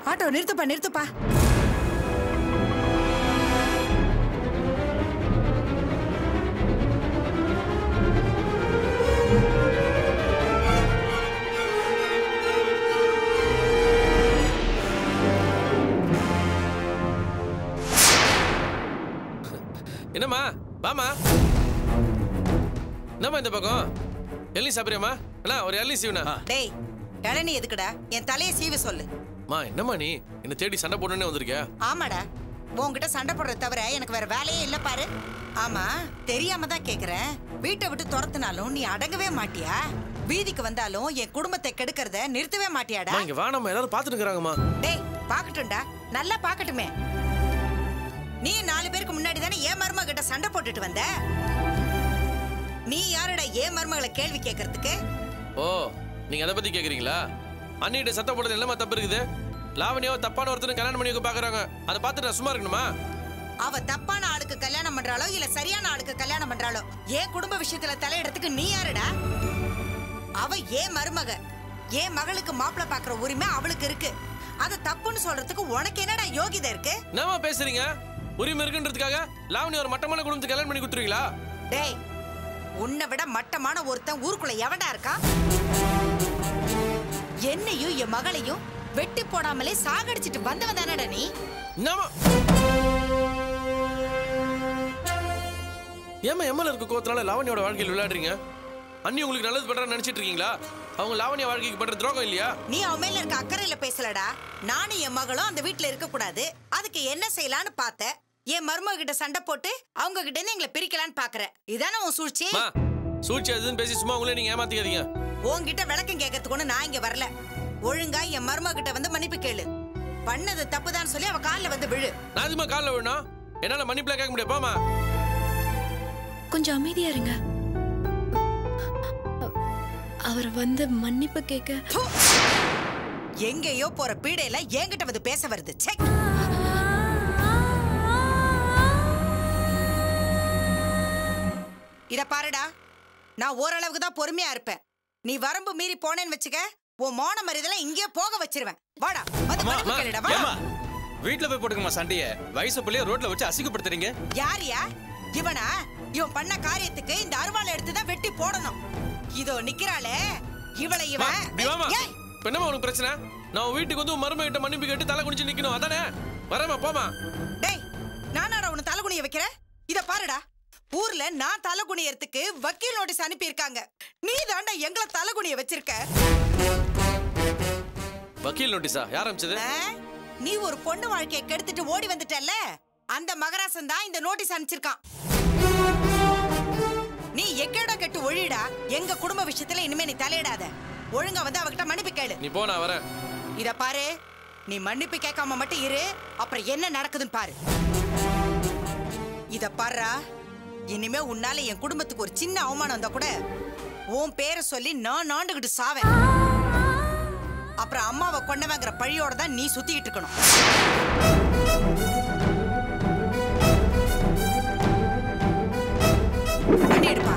Auto நிறுத்துப்பா நிறுத்துப்பா. என்னம்மா வாமா. என்னம்மா இந்த பக்கம் எள்ளி சாப்பிடுறியாம்மா? அண்ணா ஒரு எள்ளி சீவனா. டேய் இளநீ எதுக்குடா? என் தலையை சீவ சொல்லு. மா என்னம்மா நீ என்ன தேடி சண்டை போடணும்னே வந்திருக்கியா? ஆமாடா, உன்கிட்ட சண்டை போடுறத தவிர எனக்கு வேற வேலையே இல்ல பாரு. ஆமா, தெரியாம தான் கேக்குறேன். வீட்டை விட்டு துரத்துனாலும் நீ அடங்கவே மாட்டியா? வீதிக்கு வந்தாலும் என் குடும்பத்தை கெடுக்கிறத நிறுத்தவே மாட்டியாடா? இங்க வாணம்மா, எல்லாரும் பாத்துட்டு இருக்காங்கம்மா. டேய் பாக்கட்டும்டா, நல்லா பாக்கட்டுமே. நீ 4 பேருக்கு முன்னாடி தானே ஏன் மருமக கிட்ட சண்டை போட்டுட்டு வந்த. நீ யாருடா ஏன் மருமகளை கேள்வி கேட்கறதுக்கு? ஓ, நீங்க அதை பத்தி கேக்குறீங்களா? அண்ணிட்ட சத்தம் போடுறது எல்லாமே தப்பு இருக்குது. லாவணியாவை தப்பான ஒருத்தனை கல்யாணம் பண்ணி பாக்குறாங்க. அதை பார்த்துட்டு நான் சும்மா இருக்கணுமா? அவ தப்பான ஆளுக்கு கல்யாணம் பண்றாளோ இல்ல சரியான ஆளுக்கு கல்யாணம் பண்றாளோ, ஏன் குடும்ப விஷயத்துல தலையிடறதுக்கு நீ யாருடா? அவ ஏன் மருமக, ஏன் மகளுக்கு மாப்பிள்ளை பாக்குற உரிமை அவளுக்கு இருக்கு. அது தப்புன்னு சொல்றதுக்கு உனக்கு என்னடா யோகிதை இருக்கு? என்னமா பேசுறீங்க? உரிமை இருக்குன்றதுக்காக லாவணி ஒரு மட்டமான குடும்பத்துக்கு கல்யாணம் பண்ணி கொடுத்துருவீங்களா? டேய், உன்னை விட மட்டமான ஒருத்தன் ஊருக்குள்ள எவன்டா இருக்கா? என்னையும் என் மகளையும் வெட்டி போடாமலே சாகடிச்சிட்டு வந்தவன் தானடா நீ. ஏமா எம்எல்ஏ இருக்க கோவத்தினால லாவணியோட வாழ்க்கையில் விளையாடுறீங்க? அண்ணி உங்களுக்கு நல்லது பண்றான்னு நினைச்சிட்டு இருக்கீங்களா? அவங்க லாவணியா வாழ்க்கைக்கு பண்ற துரோகம் இல்லையா? நீ அவன் மேல இருக்க அக்கறையில பேசலடா. நானும் என் மகளும் அந்த வீட்டுல இருக்க கூடாது, அதுக்கு என்ன செய்யலான்னு பார்த்த. என் மருமக கிட்ட சண்டை போட்டு அவங்க கிட்ட இருந்து எங்களை பிரிக்கலான்னு பாக்குற. இதானே உன் சூழ்ச்சி? சூழ்ச்சி அதுன்னு பேசி சும்மா உங்களே நீங்க ஏமாத்திக்காதீங்க. உன்கிட்ட விளக்கம் கேட்கறதுக்கு நான் இங்க வரல. ஒழுங்கா என் மருமக கிட்ட வந்து மன்னிப்பு கேளு. பண்ணது தப்புதான் சொல்லி அவ கால்ல வந்து விழு. நான் அதுமா கால்ல விழணும்? என்னால மன்னிப்புல கேட்க முடியாது. போமா, கொஞ்சம் அமைதியா இருங்க. அவர் வந்து மன்னிப்பு கேட்க எங்கேயோ போற பீடையில என்கிட்ட வந்து பேச வருது. இத பாருடா, நான் ஓரளவுக்கு தான் பொறுமையா இருப்பேன். நீ வரம்பு மீறி போனேன்னு வச்சுக்க, உன் மோன மரியாதைலாம் இங்கே போக வச்சிருவேன். வாடா, வந்து மன்னிப்பு கேளுடா. வா, வீட்ல போய் போட்டுக்கமா சண்டைய. வயசு புள்ளைய ரோட்ல வச்சு அசிங்கப்படுத்துறீங்க. யாரியா இவனா? இவன் பண்ண காரியத்துக்கு இந்த அருவாளை எடுத்து தான் வெட்டி போடணும். இதோ நிக்கிறாளே இவளை. இவன் என்னமா உனக்கு பிரச்சனை? நான் வீட்டுக்கு வந்து மருமக கிட்ட மன்னிப்பு கேட்டு தலை குனிச்சு நிக்கணும், அதானே? வரமா போமா. டேய், நானாடா உன்னை தலை குனிய வைக்கிறேன்? இத பாருடா, ஊர்ல நான் தலை குனியறதுக்கு வக்கீல் நோட்டீஸ் அனுப்பி இருக்காங்க. நீ தாண்டா எங்களை தலை குனிய வச்சிருக்க. வக்கீல் நோட்டீஸா? யார் அனுப்பிச்சது? நீ ஒரு பொண்ணு வாழ்க்கையை கெடுத்துட்டு ஓடி வந்துட்டல்ல, அந்த மகராசன் தான் இந்த நோட்டீஸ் அனுப்பிச்சிருக்கான். நீ எக்கேடா கெட்டு ஒழிடா. எங்க குடும்ப விஷயத்துல இனிமே நீ தலையிடாத. ஒழுங்கா வந்து அவகிட்ட மன்னிப்பு கேளு. நீ போ, நான் வரேன். இத பாரு, நீ மன்னிப்பு கேட்காம மட்டும் இரு, அப்புறம் என்ன நடக்குதுன்னு பாரு. இத பாருடா, இனிமே உன்னால என் குடும்பத்துக்கு ஒரு சின்ன அவமானம் வந்தா கூட உன் பேரை சொல்லி நான் நாண்டுகிட்டு சாவேன். அப்புறம் அம்மாவை கொண்டவங்கிற பழியோட தான் நீ சுத்திக்கிட்டு இருக்கணும். எடுப்பா.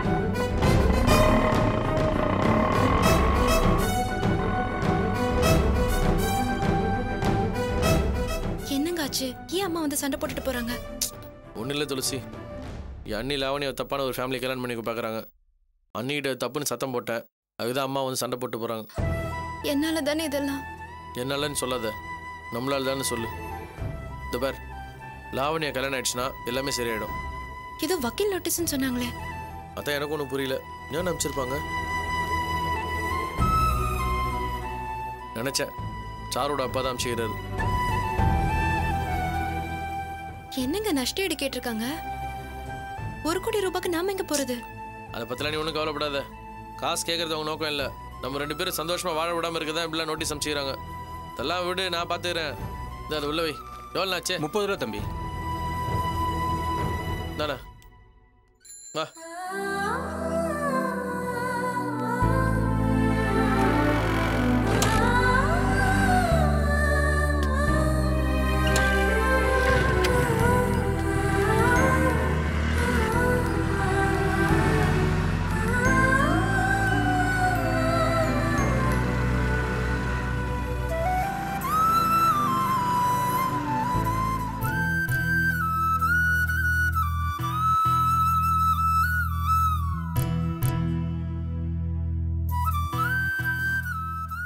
என்னங்க ஆச்சு? ஏன் அம்மா வந்து சண்டை போட்டுட்டு போறாங்க? ஒன்றும் இல்லை துளசி, என் அண்ணி லாவணியை தப்பான ஒரு ஃபேமிலி கல்யாணம் பண்ணி பார்க்குறாங்க. அண்ணிக்கிட்ட தப்புன்னு சத்தம் போட்டேன், அதுதான் அம்மா வந்து சண்டை போட்டு போகிறாங்க. என்னால தானே இதெல்லாம்? என்னாலன்னு சொல்லாத, நம்மளால தானே சொல்லு. இந்த பார், லாவணியை கல்யாணம் ஆயிடுச்சுன்னா எல்லாமே சரியாயிடும். ஏதோ வக்கீல் நோட்டீஸ்ன்னு சொன்னாங்களே. அதான் எனக்கு ஒன்றும் புரியல. ஏன் அனுப்பிச்சிருப்பாங்க? நினைச்சேன் சாரோட அப்பா தான் அனுப்பிச்சுக்கிறாரு. என்னங்க நஷ்டம் ஈடு கேட்டிருக்காங்க? 1 கோடி ரூபாய்க்கு நாம எங்க போறது? அதை பத்திலாம் நீ ஒன்றும் கவலைப்படாத. காசு கேட்கறது அவங்க நோக்கம் இல்லை. நம்ம 2 பேரும் சந்தோஷமா வாழ விடாம இருக்கதான் இப்படிலாம் நோட்டீஸ் அனுப்பிச்சுக்கிறாங்க. இதெல்லாம் விடு, நான் பார்த்துக்கிறேன். இந்த அதை உள்ள வை. எவ்வளோ ஆச்சு? 30 ரூபா தம்பி. தானே வா.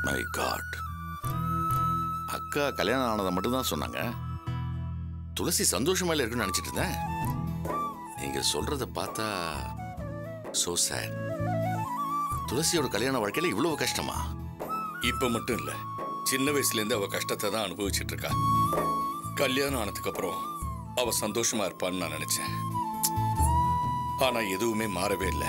My God. அக்கா கல்யாணம் ஆனதை மட்டும்தான் சொன்னாங்க. துளசி சந்தோஷமா இருக்குன்னு நினைச்சிட்டு இருந்தேன். நீங்க சொல்றத பார்த்தா சோ சேட். துளசியோட கல்யாண வாழ்க்கையில இவ்வளவு கஷ்டமா? இப்ப மட்டும் இல்ல, சின்ன வயசுல இருந்து அவ கஷ்டத்தை தான் அனுபவிச்சுட்டு இருக்கா. கல்யாணம் ஆனதுக்கு அப்புறம் அவ சந்தோஷமா இருப்பான்னு நான் நினைச்சேன். ஆனா எதுவுமே மாறவே இல்லை.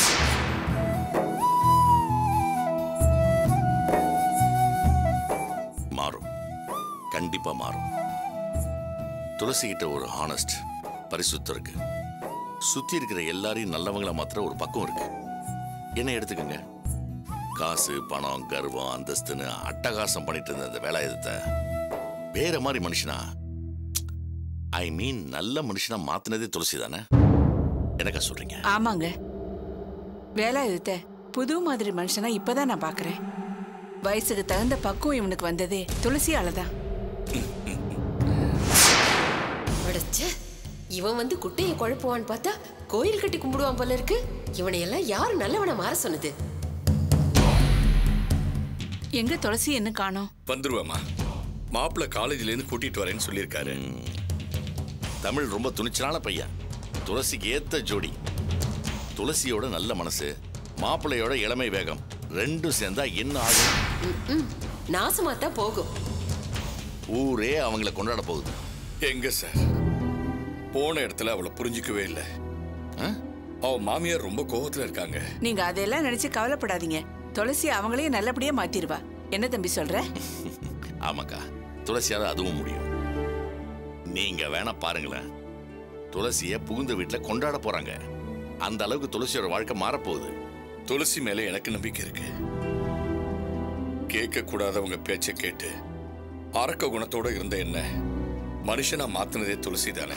மாறும், கண்டிப்பா மாறும். துளசி கிட்ட ஒரு ஹானஸ்ட், பரிசுத்தம் இருக்கு. சுத்தி இருக்கிற எல்லாரையும் நல்லவங்களா மாத்திர ஒரு பக்கம் இருக்கு. என்ன எடுத்துக்கங்க, காசு பணம் கர்வம் அந்தஸ்துன்னு அட்டகாசம் பண்ணிட்டு இருந்த அந்த வேலாயுதத்தை வேற மாதிரி மனுஷனா, ஐ மீன் நல்ல மனுஷனா மாத்தினதே துளசி தானே? எனக்கா சொல்றீங்க? ஆமாங்க, வேலாயுதத்தை புது மாதிரி மனுஷனா இப்பதான் நான் பாக்குறேன். வயசுக்கு தகுந்த பக்குவம் இவனுக்கு வந்ததே துளசியாலதான். இவன் வந்து குட்டையை குழப்புவான்னு பார்த்தா கோயில் கட்டி கும்பிடுவான் போல இருக்கு. இவனை எல்லாம் யாரு நல்லவனை மாற சொன்னது? எங்க துளசி என்ன காணோம்? வந்துருவாமா, மாப்பிள்ள காலேஜ்ல இருந்து கூட்டிட்டு வரேன்னு சொல்லியிருக்காரு. தமிழ் ரொம்ப துணிச்சலான பையன், துளசிக்கு ஏத்த ஜோடி. துளசியோட நல்ல மனசு, மாப்பிள்ளையோட இளமை வேகம் ரெண்டும் சேர்ந்தா என்ன ஆகும்? நாசமா தான் போகும். ஊரே அவங்கள கொண்டாட போகுது. எங்க சார், போன இடத்துல அவளை புரிஞ்சுக்கவே இல்லை. அவ மாமியார் ரொம்ப கோவத்துல இருக்காங்க. நீங்க அதெல்லாம் நினைச்சு கவலைப்படாதீங்க. துளசி அவங்களையும் நல்லபடியா மாத்திருவா. என்ன தம்பி சொல்ற? ஆமாக்கா, துளசியால அதுவும் முடியும். நீங்க வேணா பாருங்களேன், துளசிய புகுந்த வீட்டுல கொண்டாட போறாங்க. அந்த அளவுக்கு துளசியோட வாழ்க்கை மாறப்போகுது. துளசி மேல எனக்கு நம்பிக்கை இருக்கு. கேட்க கூடாதவங்க பேச்ச கேட்டு அரக்க குணத்தோட இருந்த என்ன மனுஷனா மாத்தினதே துளசி தானே.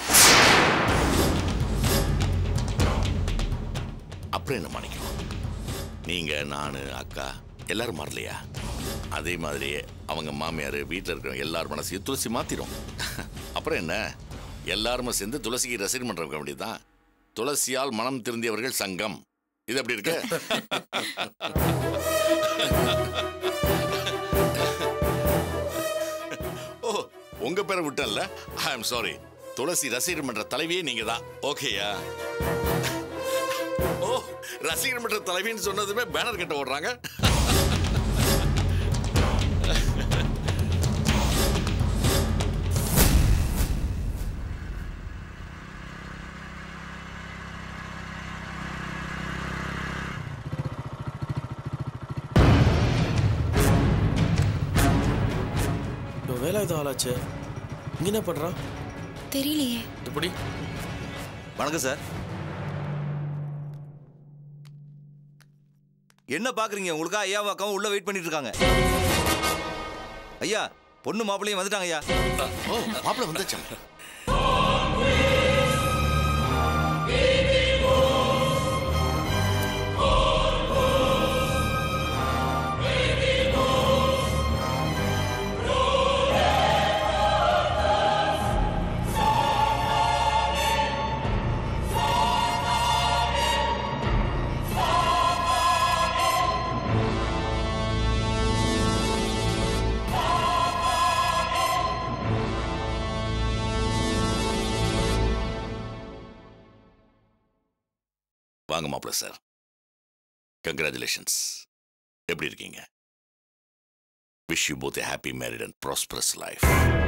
அப்புறம் என்ன மாணிக்கம், நீங்க நானு அக்கா எல்லாரும் மாறலையா? அதே மாதிரியே அவங்க மாமியார் வீட்டில் இருக்கிற எல்லாரும் மனசையும் துளசி மாத்திரும். அப்புறம் என்ன, எல்லாருமே சேர்ந்து துளசிக்கு ரசிகன் பண்ற வேண்டியதுதான். துளசியால் மனம் திருந்தியவர்கள் சங்கம். இது எப்படி இருக்கு? ஓ, உங்க பேரை விட்டல, ஐ எம் சாரி. துளசி ரசிகர் மன்ற தலைவியே நீங்க தான். ஓகேயா? ஓ, ரசிகர் மன்ற தலைவின்னு சொன்னதுமே பேனர் கட்ட ஓடுறாங்க. வேலாயுதம் ஆளாச்சு, இங்க என்ன பண்றான் தெரியலையே. எப்படி? வணக்கம் சார். என்ன பாக்குறீங்க? உங்களுக்கா ஐயாவும் அக்காவும் உள்ள வெயிட் பண்ணிட்டு இருக்காங்க. ஐயா, பொண்ணு மாப்பிள்ளையும் வந்துட்டாங்க ஐயா. ஓ, மாப்பிள்ளை வந்துச்சா? வாங்க மாப்பிள்ள சார், கங்க்ராச்சுலேஷன்ஸ். எப்படி இருக்கீங்க? Wish you both a happy married and prosperous life.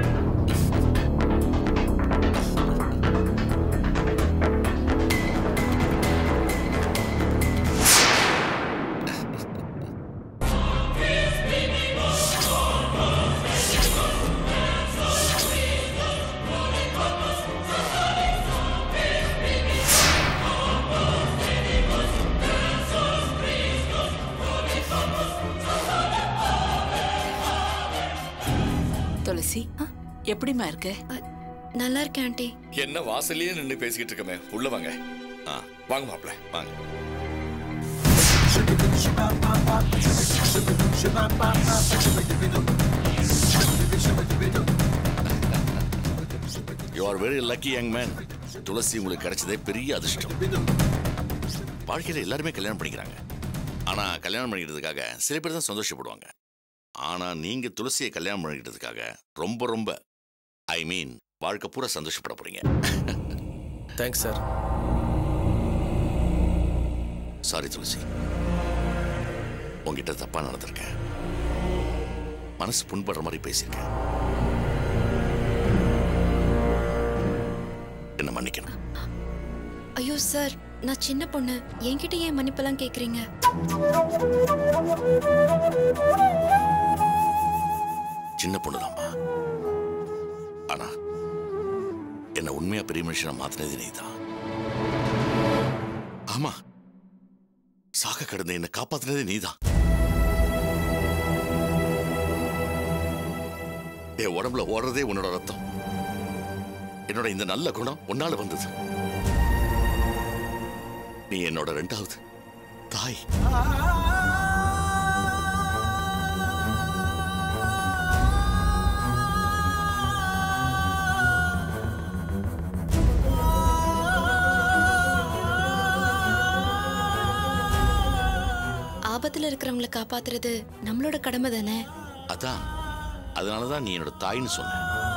Thulasi, எப்படிமா இருக்க? நல்லா இருக்கேன் ஆண்டி. என்ன வாசல்லயே நின்று பேசிக்கிட்டு இருக்கமே, உள்ள வாங்க. வாங்க மாப்பிள்ள, வாங்க. You are very lucky young man. துளசி உங்களுக்கு கிடைச்சதே பெரிய அதிர்ஷ்டம். வாழ்க்கையில எல்லாருமே கல்யாணம் பண்ணிக்கிறாங்க. ஆனா கல்யாணம் பண்ணிக்கிறதுக்காக சில பேர் தான் சந்தோஷப்படுவாங்க. ஆனா நீங்க துளசியை கல்யாணம் பண்ணிக்கிட்டதுக்காக ரொம்ப ரொம்ப ஐ மீன் வாழ்க்கை பூரா சந்தோஷப்பட போறீங்க. Thanks sir. சாரி துளசி, உங்ககிட்ட தப்பா நடந்திருக்கேன். மனசு புண்படுற மாதிரி பேசியிருக்கேன். என்ன மன்னிக்கணும். ஐயோ சார், நான் சின்ன பொண்ணு, என்கிட்ட ஏன் மன்னிப்பெல்லாம் கேக்குறீங்க? சின்ன பொண்ணுதாம்மா. ஆனா என்ன உண்மையா பெரிய மனுஷனை மாத்தினது நீதான். ஆமா, சாக கடந்த என்ன காப்பாத்தினது நீதான். என் உடம்புல ஓடுறதே உன்னோட ரத்தம். என்னோட இந்த நல்ல குணம் உன்னால வந்தது. நீ என்னோட 2வது தாய். ஆபத்துல இருக்கிறவங்களை காப்பாத்துறது நம்மளோட கடமை தானே. அதான், அதனாலதான் நீ என்னோட தாயின்னு சொன்ன.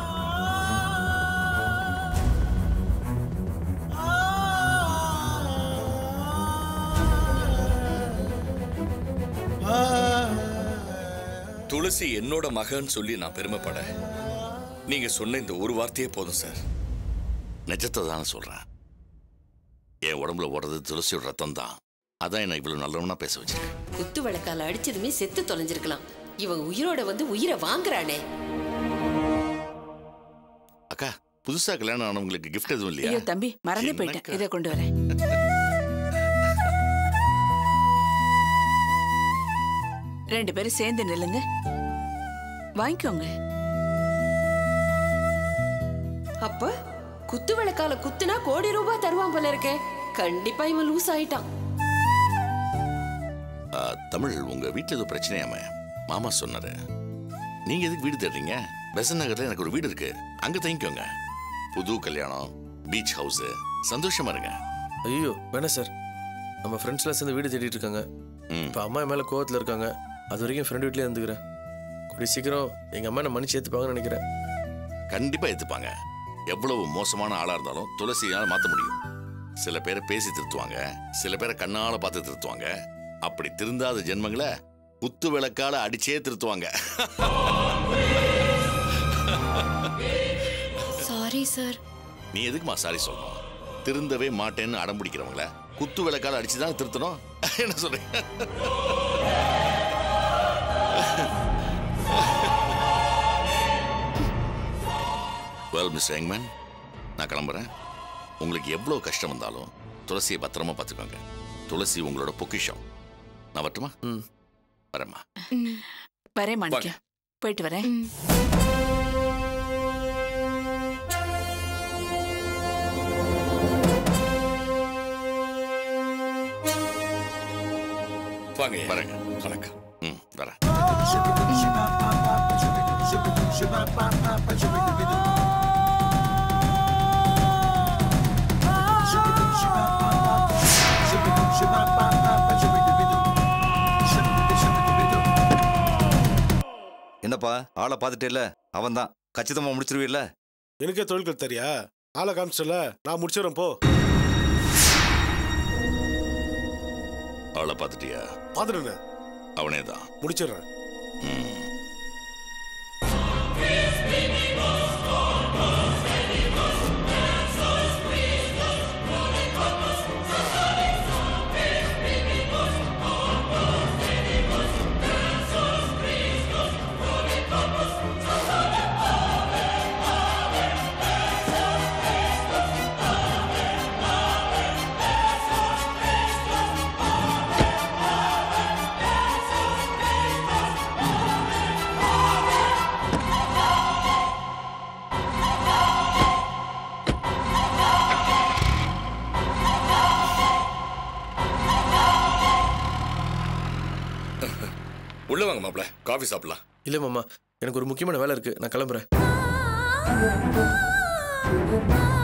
துளசி என்னோட மகன் சொல்லி நான் பெருமைப்பட நீங்க சொன்ன இந்த ஒரு வார்த்தையே போதும் சார். நிஜத்தை தானே சொல்றேன். என் உடம்புல ஓடுறது துளசியோட ரத்தம் தான். அதான் என்ன இவ்வளவு நல்லவனா பேச வச்சிருக்கேன். குத்து விளக்கால அடிச்சதுமே செத்து தொலைஞ்சிருக்கலாம். இவன் உயிரோட வந்து உயிரை வாங்குறானே. அக்கா, புதுசா கல்யாணம் ஆனவங்களுக்கு கிஃப்ட் எதுவும் இல்லையா? ஐயோ தம்பி, மறந்தே போயிட்டேன். இதை கொண்டு வரேன். ரெண்டு பேரும் சேர்ந்து நில்லுங்க, வாங்கிக்கோங்க. அப்ப குத்து விளக்கால குத்துனா கோடி ரூபாய் தருவான் போல இருக்கே. கண்டிப்பா இவன் லூஸ் ஆயிட்டான். தமிழ், உங்க வீட்டுல ஏதோ பிரச்சனையாம மாமா சொன்னாரு. நீங்க எதுக்கு வீடு தேடுறீங்க? பெசன் நகர்ல எனக்கு ஒரு வீடு இருக்கு, அங்க தங்கிக்கோங்க. புது கல்யாணம், பீச் ஹவுஸ், சந்தோஷமா இருங்க. ஐயோ வேணாம் சார், நம்ம ஃப்ரெண்ட்ஸ்லாம் சேர்ந்து வீடு தேடிட்டு இருக்காங்க. இப்போ அம்மா மேல கோவத்துல இருக்காங்க. அது வரைக்கும் ஃப்ரெண்ட் வீட்லயே இருந்துக்கிறேன். கூடிய சீக்கிரம் எங்க அம்மா என்ன மன்னிச்சு ஏத்துப்பாங்கன்னு நினைக்கிறேன். கண்டிப்பா ஏத்துப்பாங்க. எவ்வளவு மோசமான ஆளா இருந்தாலும் துளசியால மாத்த முடியும். சில பேரை பேசி திருத்துவாங்க, சில பேரை கண்ணால பார்த்து திருத்துவாங்க. அப்படி திருந்தாத ஜென்மங்களை குத்து விளக்கால அடிச்சே திருத்துவாங்க. Sorry sir. நீ எதுக்குமா சாரி சொல்லணும்? திருந்தவே மாட்டேன்னு அடம் பிடிக்கிறவங்கள குத்து விளக்கால அடிச்சுதான் திருத்தணும். என்ன சொல்றீங்க? வெல் மிஸ்டர் யங்மேன், நான் கிளம்புறேன். உங்களுக்கு எவ்வளவு கஷ்டம் வந்தாலும் துளசியை பத்திரமா பார்த்துக்கோங்க. துளசி உங்களோட பொக்கிஷம். நான் வரட்டுமா? வரேம்மா. வரேன் மாணிக்கம், போயிட்டு வரேன். வாங்க. வரேங்க. வணக்கம். வரேன். என்னப்பா ஆளை பார்த்துட்டே இல்ல? அவன் தான் கச்சிதமா முடிச்சிருவீல்ல? எனக்கே தொழில்கள் தெரியா? ஆளை காமிச்சல, நான் முடிச்சிடறேன் போ. ஆளை பார்த்துட்டியா? பார்த்துட்டேன். அவனே தான். முடிச்சிடறேன். உள்ள வாங்க மாப்ள, காஃபி சாப்பிடலாம். இல்ல மாமா, எனக்கு ஒரு முக்கியமான வேலை இருக்கு, நான் கிளம்புறேன்.